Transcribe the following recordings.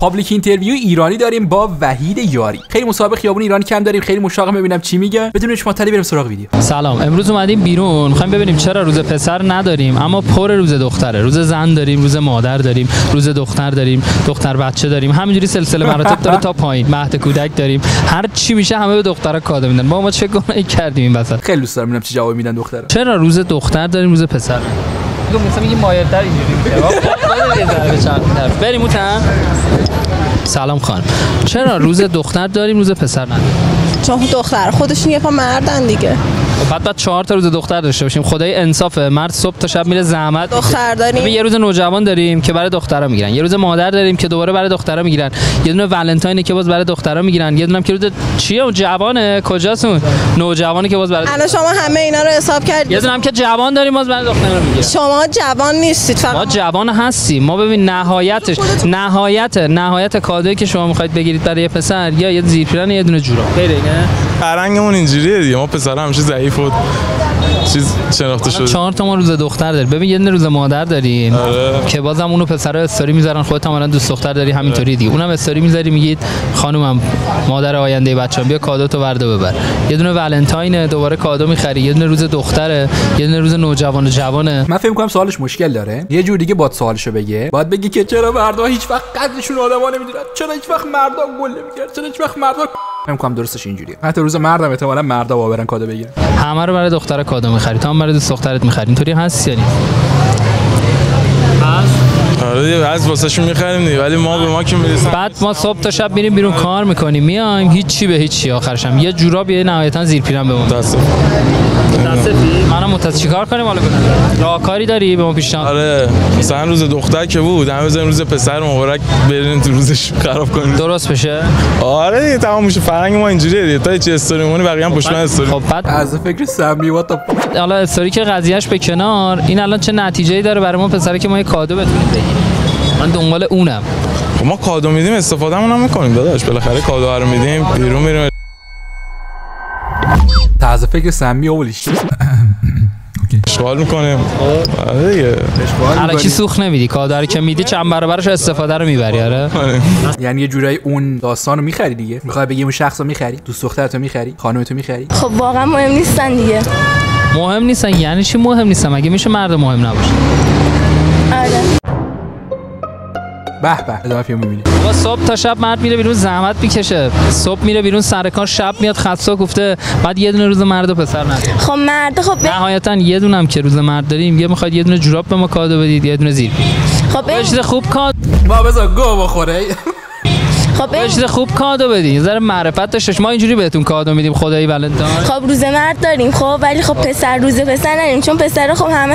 پابلیک اینترویو ایرانی داریم با وحید یاری. خیلی مسابقه خیابون ایرانی کم داریم، خیلی مشتاقم ببینم چی میگه. بدون شما تعریف بریم سراغ ویدیو. سلام، امروز اومدیم بیرون، می‌خوایم ببینیم چرا روز پسر نداریم اما پر روز دختره. روز زن داریم، روز مادر داریم، روز دختر داریم، دختر بچه داریم. همینجوری سلسله مراتب داره تا پایین. مهد کودک داریم. هر چی میشه همه به دخترها کادو میدن. ما چه گناهی کردیم این وسط؟ خیلی دوست دارم ببینم چه جوابی میدن دخترها. چرا روز دختر داریم روز پسر؟ مثلا میگی مایل‌تر اینجوری. بریم اوتن. سلام خانم، چرا روز دختر داریم روز پسر نداریم؟ چون دختر خودشون یه پا مردن دیگه. بعد 4 تا روز دختر داشته باشیم. خدای انصافه، مرد صبح تا شب میره زحمت. دختر داریم. یه روز نوجوان داریم که برای دخترا میگیرن، یه روز مادر داریم که دوباره برای دخترا میگیرن، یه دونه ولنتاینه که باز برای دخترا میگیرن، یه دونه که روز چیه اون جوانه کجاست نوجوانی که باز برای الان شما همه اینا رو حساب کردید. یه دونه هم که جوان داریم باز برای دخترا میگیرن. شما جوان نیستید، فقط ما جوان هستیم. ما ببین نهایت کادویی که شما میخواید بگیرید برای پسر یا یه زیرپیرن یه دونه جوراب. غیر اینه فرهنگمون اینجوریه دیگه. ما پسرا همیشه ضعیف و چیز شناخته شده. 4 تا ما روز دختر داریم. ببین یه دونه روز مادر داریم که بازم اونو پسرا استوری میذارن. خودت هم الان دوست دختر داری همینطوری دیگه، اونم استوری میذاری میگید خانومم مادر آینده بچه‌ام بیا کادوتو ورده ببر. یه دونه ولنتاینه دوباره کادو میخری، یه دونه روز دختره، یه دونه روز نوجوان و جوانه. من فکر می‌کنم سوالش مشکل داره. یه جور دیگه باید سوالشو بگه. باید بگی که چرا مردا هیچ وقت قدرشون آدما نمیدونن؟ چرا هیچ وقت مردا گل نمیگیرن؟ چرا هیچ وقت مردا فکر می‌کنم درستش اینجوریه. حتی روز مردم احتمالاً مردا باورن کادو بگیرن. همه رو برای دختر کادو می‌خری، تا هم برای دوست دخترت می‌خری. اینطوری هست یعنی؟ آره از واسهشون می‌خریم دیگه، ولی ما به ما که میرسن. بعد ما صبح تا شب میریم بیرون کار می‌کنیم، میایم هیچی به هیچی، آخرش هم یه جوراب یه نهایتاً زیرپیرن بمون. متاسفی منم متأسف. چیکار کنیم حالا؟ راهکاری داری به ما پیشنهاد؟ آره مثلا روز دختر که بود، همه بزنیم روز پسر مبارک برین تو روزش خراب کنیم درست بشه. آره دیگه تمام میشه. فرهنگ ما اینجوریه دیگه. تا چه استوری مونی بقیه هم پشت من استوری. خب بعد از فکر سمی و تا حالا استوری که قضیهش به کنار، این الان چه نتیجه‌ای داره برای ما پسره که ما یه کادو بتونیم بگیریم؟ من دنبال اونم. ما کادو میدیم استفادهمون هم میکنیم داداش، بالاخره کادو رو میدیم بیرون میریم. تازه فکر سمی اولیش اشغال میکنیم. آره دیگه حالا چی سوخت نمیدی، کادو رو که میدی چند برابرش استفاده رو میبری. آره یعنی یه جورایی اون داستانو میخری دیگه. میخوای بگی اون شخصو میخری، دوست دخترتو میخری، خانومتو میخری. خب واقعا مهم نیستن دیگه. مهم نیستن یعنی چی مهم نیستن؟ مگه میشه مرد مهم نباشه؟ آره به به ادامه فیلم میبینی. بابا صبح تا شب مرد میره بیرون زحمت میکشه، صبح میره بیرون سر کار، شب میاد خسته گفته، بعد یه دونه روز مرد و پسر نداره. خب مرد خب نهایتا یه دونه هم که روز مرد داریم، یه میخواد یه دونه جوراب به ما کادو بدید، یه دونه زیرپیرن. خب یه چیز خوب کادو با بذار گو بخوره. خب یه چیز خوب کادو بدین، یه ذره معرفت داشتش. ما اینجوری بهتون کادو میدیم خدایی ولنتاین. خب روز مرد داریم خب، ولی خب پسر روز پسر نداریم، چون پسر خب همش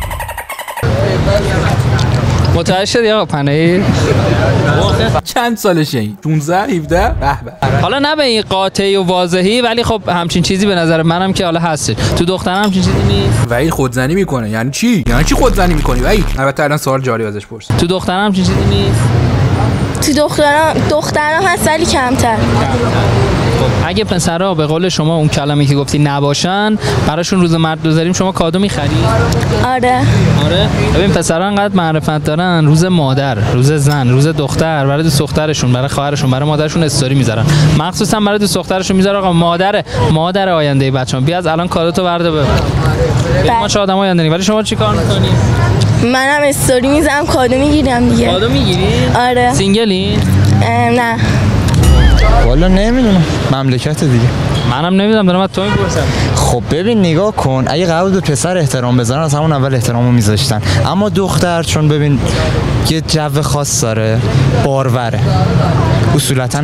متوجه شدی آقا پناهی؟ چند سالشه این؟ 16 17 به به. حالا نه به این قاطعی و واضحی، ولی خب همچین چیزی به نظر منم که حالا هست. تو دخترم همچین چیزی نیست. ولی خودزنی میکنه. یعنی چی؟ یعنی چی خودزنی میکنی؟ ولی البته الان سوال جاری ازش پرس. تو دخترم همچین چیزی نیست. تو دخترم هست ولی کمتر. اگه پسرا به قول شما اون کلمه‌ای که گفتی نباشن، براشون روز مرد بذاریم، شما کادو می‌خری؟ آره. ببین پسرا انقدر معرفت دارن، روز مادر، روز زن، روز دختر، برای دوست دخترشون، برای خواهرشون، برای مادرشون استوری میذارن. مخصوصا برای دوست دخترشون میذارن آقا مادر آینده بچه‌ام بیا از الان کادوتو ورده ببر. ما چه آدمای آینده‌ای، ولی شما چیکار می‌کنی؟ منم استوری میذارم کادو میگیرم دیگه. کادو میگیری؟ آره. سینگلی؟ نه. والا نمیدونم، مملکت دیگه. منم نمیدونم، دارم از تو میپرسم. خب ببین نگاه کن، اگه قرار بود پسر احترام بزنن از همون اول احترامو میذاشتن، اما دختر چون ببین یه جو خاص داره، باروره اصولتا.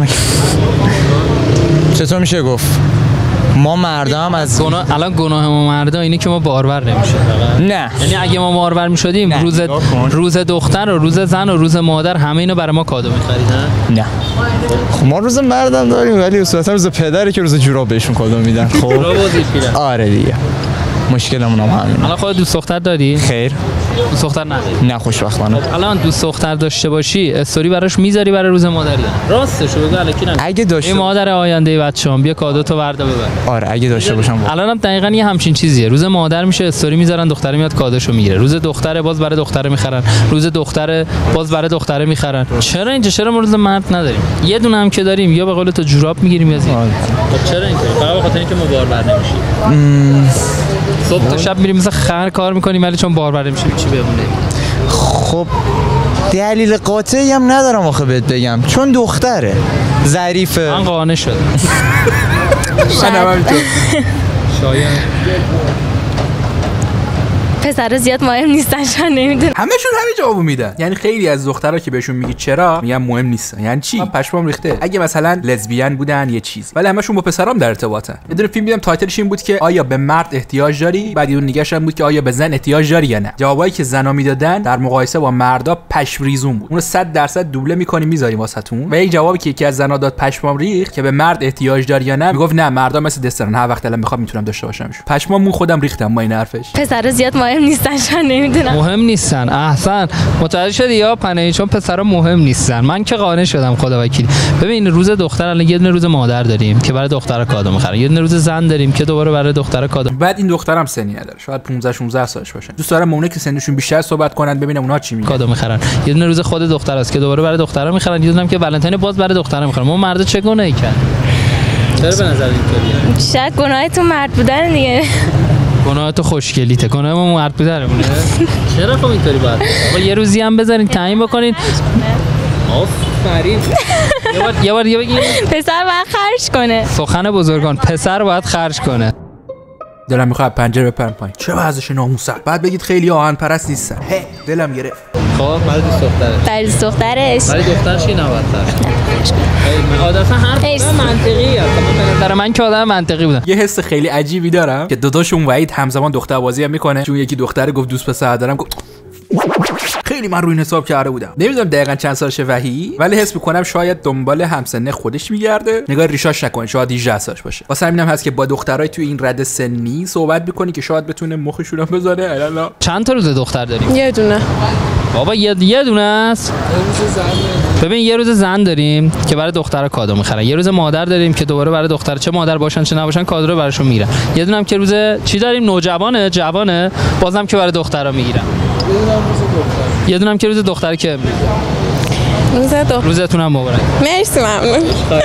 چطور میشه گفت ما مردم از الان گناه ما مردا اینه که ما بارور نمیشه. نه یعنی اگه ما بارور میشدیم روز دختر و روز زن و روز مادر همه اینو برای ما کادو می‌خرید. نه خب ما روز مردم داریم، ولی اصولا روز پدری که روز جوراب بهشون کادو میدن. خب آره دیگه مشکلمون هم همینه. الان خودت دوست دختر داری؟ خیر. دوست دختر نداری؟ نه خوشبختانه. الان دوست دختر داشته باشی استوری براش میذاری برای روز مادری؟ راستش بگو الکی نگو. اگه داشته این مادر آینده بچه‌ام بیا کادو تو وردا ببر. آره اگه داشته باشم. الانم دقیقاً یه همچین چیزیه. روز مادر میشه استوری میذارن دختره میاد کادوشو میگیره. روز دختره باز برای دختره میخرن. روز دختره باز برای دختره میخرن. چرا اینجا چرا روز مرد نداریم؟ یه دونه هم که داریم یا به قول تو جوراب میگیریم یا زیر. چرا اینطوری؟ فقط به خاطر اینکه ما باربر نمیشیم. صبح تا شب میریم مثلا خر کار میکنیم ولی چون باربر نمیشیم چی بمونه؟ خب دلیل قاطعی هم ندارم آخه بهت بگم، چون دختره ظریفه. من قانع شدم. شاید پسر زیاد مهم نیستن، شاید نمیدونم. همشون همین جوابو میدن. یعنی خیلی از دخترها که بهشون میگی چرا میگن مهم نیستن. یعنی چی؟ من پشمام ریخته. اگه مثلا لزبیان بودن یه چیز ولی همشون با پسرام در ارتباطن. یه دونه فیلم دیدم تایتلش این بود که آیا به مرد احتیاج داری؟ بعد اون نگاش هم بود که آیا به زن احتیاج داری یا نه. جوابایی که زنا میدادن در مقایسه با مردا پشم ریزون بود. اونو 100% دوبله میکنیم میذاریم واسهتون. و یک جوابی که یکی از زنا داد پشمام ریخت که به مرد احتیاج داری یا نه، میگفت نه مردا مثل دسترن، هر وقت الان میخوام میتونم داشته باشمشون. پشمام خودم ریختم با این حرفش. پسر زیاد مهم نیستن، شاید نمیدونم. مهم نیستن. احسن متوجه شدی یا پنهی؟ چون پسرا مهم نیستن. من که قانع شدم خدا وکیلی. ببین روز دختر الان یه دونه روز مادر داریم که برای دخترا کادو میخرن، یه دونه روز زن داریم که دوباره برای دخترا کادو. بعد این دخترم سنی نداره، شاید 15 16 سالش باشه. دوست دارم اونایی که سنشون بیشتر صحبت کنن ببینم اونها چی میگن. کادو میخرن. یه دونه روز خود دختراست که دوباره برای دخترا میخرن، یه دونه هم که ولنتاین باز برای دخترا میخرن. ما مردا چه گناهی کردیم؟ چرا به نظر اینطوریه؟ شاید گناهتون مرد بودن دیگه. گناه تو خوشگلیته، گناه ما مرد بودنمونه. چرا خب اینطوری باید؟ آقا یه روزی هم بذارین تعیین بکنین. آفرین. یه بار بگین پسر باید خرج کنه. سخن بزرگان، پسر باید خرج کنه. دلم میخواد پنجره بپرم پایین. چه وضعش ناموسن. بعد بگید خیلی آهن پرست نیستن. دلم گرفت. خب برای دوست دختره. برای دوست دخترش. برای دخترش این نباید من عادتا حرف منطقیه. به نظر من که آدم منطقی بودم. یه حس خیلی عجیبی دارم که داداشون وحید همزمان دختر بازی هم میکنه. چون یکی دختره گفت دوست پسر دارم، گفت خیلی من روی این حساب کرده بودم. نمیدونم دقیقاً چند سالشه وحید، ولی حس میکنم شاید دنبال همسنه خودش میگرده. نگاه ریشاش نکنه، شاید 18 سالش باشه. واسه همینم هست که با دخترای توی این رده سنی صحبت میکنی که شاید بتونه مخشون رو بزنه. الالا چند تا روز دختر داریم؟ یه دونه. بابا یه دونه است. ببین یه روز زن داریم که برای دخترها کادو میخرن، یه روز مادر داریم که دوباره برای دختر چه مادر باشن چه نباشن کادو رو براشون میگیرن، یه دونه هم که روز چی داریم جوانه بازم که برای دخترها میگیرن، یه دونه هم که روز دختر که روزتون هم مبارک. مرسی ممنون.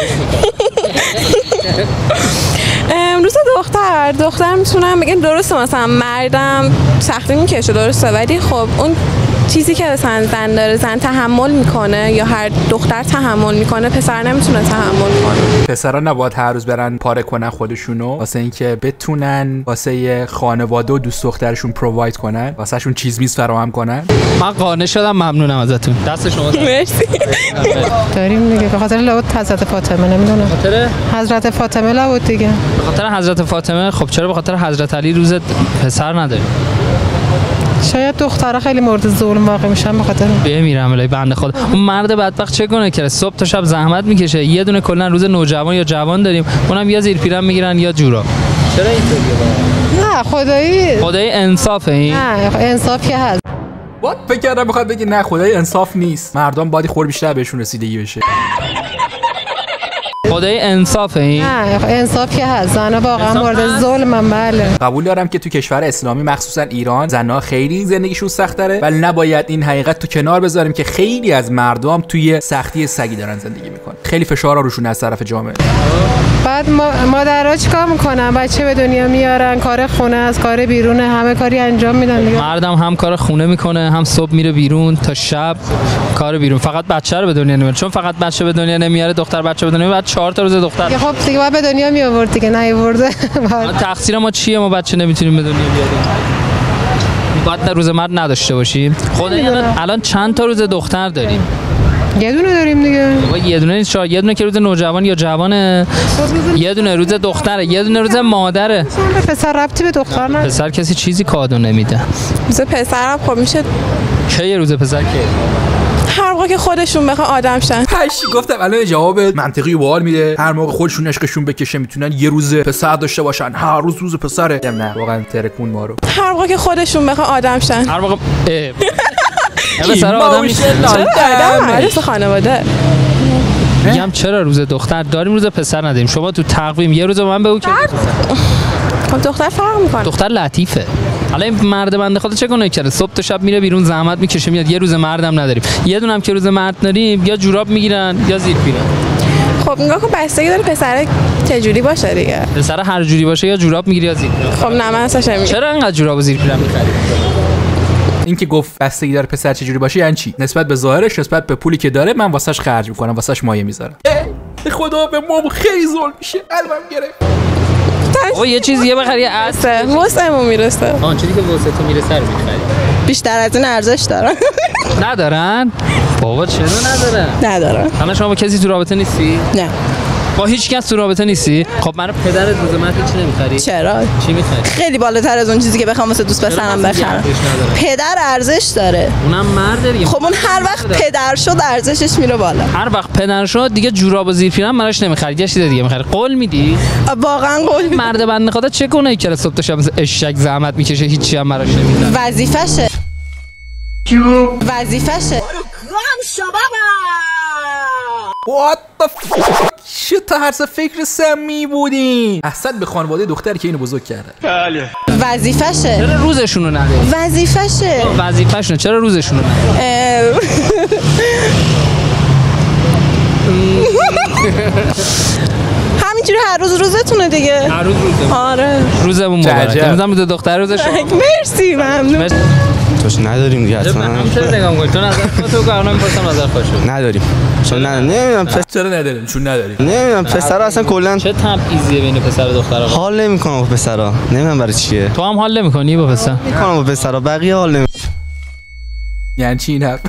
روز دختر میتونم بگم درسته مثلا مردم سختی میکشه درسته، ولی خب اون چیزی که مثلا زن داره زن تحمل میکنه یا هر دختر تحمل میکنه پسر نمیتونه تحمل کنه. پسرا نباید هر روز برن پاره کنن خودشونو واسه اینکه بتونن واسه خانواده و دوست دخترشون پروواید کنن، واسه شون چیز میز فراهم کنن. من قانع شدم، ممنونم ازتون. دست شما مرسی. داریم دیگه به خاطر لابد حضرت فاطمه، نمیدونم خاطر حضرت فاطمه لابد دیگه. به خاطر حضرت فاطمه. خب چرا به خاطر حضرت علی روز پسر نداریم؟ شاید دخترها خیلی مورد ظلم واقع میشن به خاطر بمیرم الهی بنده خدا. اون مرد بدبخت چه کنه که صبح تا شب زحمت میکشه، یه دونه کلا روز نوجوان یا جوان داریم، اونم یا زیر پیرن میگیرن یا جورا. چرا اینطوریه؟ نه خدایی انصافه این. نه انصاف که هست. فکر کردم بخواد بگی نه خدای انصاف نیست، مردم باید خور بیشتر بهشون رسیدگی بشه. خدای انصافه این. نه انصاف که هست، زنها واقعا مورد ظلمن. بله قبول دارم که تو کشور اسلامی مخصوصا ایران زنها خیلی زندگیشون سخت‌تره، ولی نباید این حقیقت تو کنار بذاریم که خیلی از مردم توی سختی سگی دارن زندگی میکنن. خیلی فشارا روشون از طرف جامعه. بعد مادرها چیکار میکنن؟ بچه به دنیا میارن، کار خونه از کار بیرونه، همه کاری انجام میدن دیگه. مردم هم کار خونه میکنه، هم صبح میره بیرون تا شب کار بیرون. فقط بچه رو به دنیا نمیاره، چون فقط بچه به دنیا نمیاره، دختر بچه به دنیا بعد 4 تا روز دختر. خب دیگه بعد به دنیا می آورد دیگه، نیاورده. تقصیر ما چیه؟ ما بچه نمیتونیم به دنیا بیاریم. باید روز مرد نداشته باشیم. خدای الان چند تا روز دختر داریم؟ یه دونه داریم دیگه. یه دونه نیست، یه دونه که روز نوجوان یا جوانه، یه دونه روز دختره، یه دونه روز مادره. پسر ربطی به دختر نداره. پسر کسی چیزی کادو نمیده. روز پسرم خب میشه چه یه روز پسر که هر موقع که خودشون بخوان آدم شن. هشی گفتم الان جواب منطقی و باحال میده. هر موقع خودشون عشقشون بکشه میتونن یه روز پسر داشته باشن. هر روز پسره. نه واقعا ترکون ما رو. هر موقع که خودشون بخوان آدم شن. هر موقع پسر آدم نیست. عروس خانواده. میگم چرا روز دختر داریم روز پسر نداریم؟ شما تو تقویم یه روز من بگو که خب دختر فرق میکنه. دختر لطیفه. حالا این مرد بنده خدا چه کنه کرده؟ صبح تا شب میره بیرون زحمت میکشه میاد. یه روز مردم نداریم. یه دونه هم که روز مرد داریم یا جوراب میگیرن یا زیر پیرن. خب نگاه کن بستگی داره پسر چه جوری باشه دیگه. پسر هر جوری باشه یا جوراب میگیری یا زیر پیرن. خب نه من اصلا نمیگم. چرا انقدر جوراب و زیر پیرن میخری؟ این که گفت بستگی داره پسر چه جوری باشه یعنی چی؟ نسبت به ظاهرش، نسبت به پولی که داره من واسش خرج میکنم، واسش مایه میذارم. خدا به ما خیلی ظلم میشه. قلبم گرفت. او یه چیز یه بخری یه اسه واسمون میرسه. آن چیزی که واسه تو میرسه رو میخری. بیشتر از این ارزش دارن. ندارن؟ بابا چرا ندارن؟ حالا شما با کسی تو رابطه نیستی؟ نه. با هیچ کس تو رابطه نیستی؟ خب منو پدرت روز مرد چی نمیخری؟ چرا؟ چی میخری؟ خیلی بالاتر از اون چیزی که بخوام واسه دوست پسرم بخرم. پدر ارزش داره. اونم مرد دیگه. خب اون هر وقت پدر شد ارزشش میره بالا. هر وقت پدر شد دیگه جوراب و زیر پیرن براش نمیخری، یه چیز دیگه میخری. قول میدی؟ واقعا قول میدم. مرد بنده خدا چه کنه که صبح تا شب اشک زحمت میکشه هیچی هم براش نمیده. وظیفشه. وظیفشه. What the fuck؟ چه طرز فکر سمی بودین؟ احسن به خانواده دختری که اینو بزرگ کرده. بله. وظیفشه. چرا روزشونو نداری؟ وظیفشه. وظیفه‌شونه چرا روزشونو نداری؟ همینجوری هر روز روزتونه دیگه. هر روز روزه. آره. روزمون مبارک. امروز روز دختر روز شما. مرسی ممنون. توش نداریم دیگه اصلا. من چرا نگام کنی؟ تو نظر تو کارنا می‌پرسم نظر خودشو. نداریم. چون نمیدونم چرا نداریم؟ چون نداریم. نمیدونم پسرا اصلا کلا چه تبعیضیه بین پسر و دختر؟ حال نمی‌کنم با پسرا. نمیدونم برای چیه. تو هم حال نمی‌کنی با پسر؟ می‌کنم با پسرا بقیه حال نمی. یعنی چی این حرف؟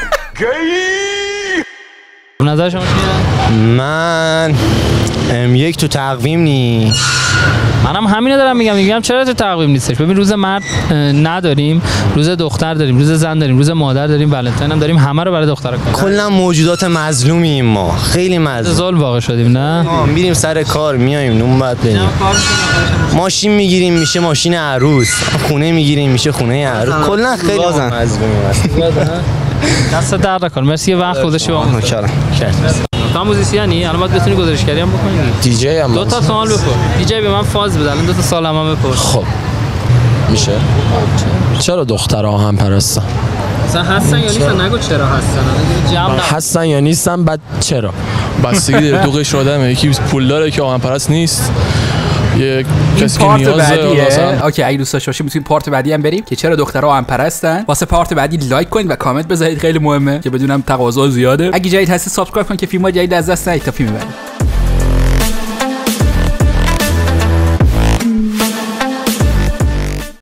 نظر شما چیه؟ من یک تو تقویم نی. منم همینو دارم میگم چرا تو تقویم نیستش؟ ببین روز مرد نداریم، روز دختر داریم، روز زن داریم، روز مادر داریم، ولنتاین هم داریم، همه رو برای دخترا کنیم. کلا موجودات مظلومیم ما، خیلی مظلوم. ظلم واقع شدیم نه؟ میریم سر کار میایم نون بعد بریم. ماشین میگیریم میشه ماشین عروس، خونه میگیریم میشه خونه عروس. کلا خیلی مظلومیم. دست درد نکن. مرسی وقت گذاشتی با ما. کردم. تو موزیسیانی الان باید بتونی گزارشگری هم بکنی. دیجی هم دو تا سوال بپرس. دیجی به من فاز بده. الان دو تا سوال هم بپرس. خب میشه. چرا دخترها هم پرستن؟ مثلا هستن یا نیستن؟ نگو چرا هستن. هستن یا نیستن بعد چرا؟ بستگی داره تو قشر آدمه. یکی پول داره که آهن پرست نیست. یه کسی که نیازه مثلا اوکی اگه دوست داشته باشید میتونید پارت بعدی هم بریم که چرا دخترها هم پرستن. واسه پارت بعدی لایک کنید و کامنت بذارید، خیلی مهمه که بدونم تقاضا زیاده. اگه جدید هستی سابسکرایب کن که فیلم‌ها جدید از دست ندید تا فیلم بعدی.